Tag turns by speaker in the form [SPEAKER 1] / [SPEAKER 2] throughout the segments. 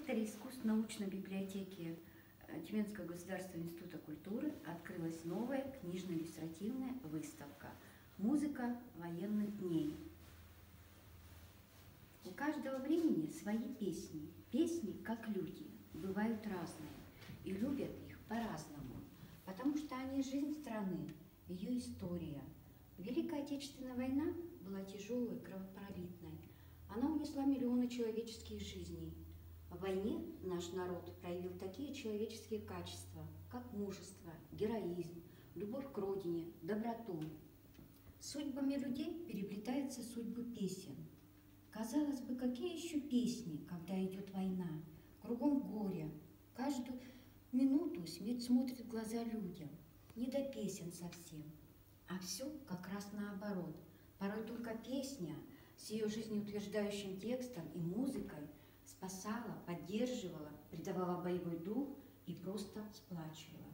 [SPEAKER 1] секторе искусств научной библиотеки Тюменского государственного института культуры открылась новая книжно-иллюстративная выставка «Музыка военных дней». У каждого времени свои песни. Песни, как люди, бывают разные и любят их по-разному, потому что они жизнь страны, ее история. Великая Отечественная война была тяжелой, кровопролитной. Она унесла миллионы человеческих жизней. В войне наш народ проявил такие человеческие качества, как мужество, героизм, любовь к родине, доброту. Судьбами людей переплетаются судьбы песен. Казалось бы, какие еще песни, когда идет война? Кругом горе. Каждую минуту смерть смотрит в глаза людям. Не до песен совсем. А все как раз наоборот. Порой только песня с ее жизнеутверждающим текстом и музыкой спасала, поддерживала, придавала боевой дух и просто сплачивала.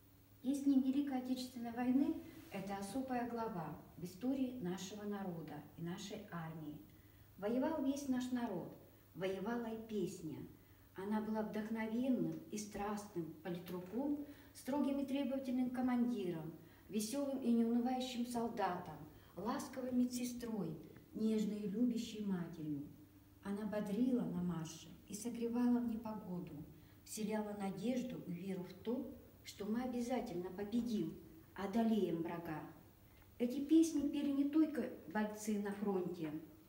[SPEAKER 1] Песни Великой Отечественной войны – это особая глава в истории нашего народа и нашей армии. Воевал весь наш народ, воевала и песня. Она была вдохновенным и страстным политруком, строгим и требовательным командиром, веселым и неунывающим солдатом, ласковой медсестрой, нежной и любящей матерью. Она бодрила на марше и согревала в непогоду, вселяла надежду и веру в то, что мы обязательно победим, одолеем врага. Эти песни пели не только бойцы на фронте,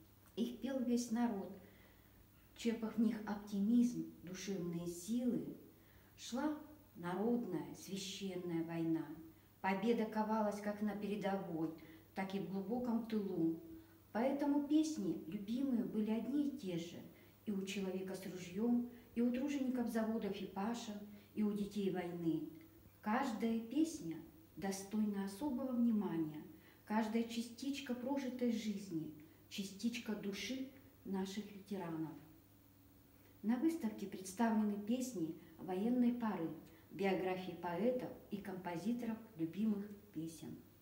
[SPEAKER 1] их пел весь народ, черпав в них оптимизм, душевные силы. Шла народная священная война. Победа ковалась как на передовой, так и в глубоком тылу. Поэтому песни любимые были одни и те же и у человека с ружьем, и у тружеников заводов и пашин, и у детей войны. Каждая песня достойна особого внимания, каждая частичка прожитой жизни, частичка души наших ветеранов. На выставке представлены песни военной поры, биографии поэтов и композиторов любимых песен.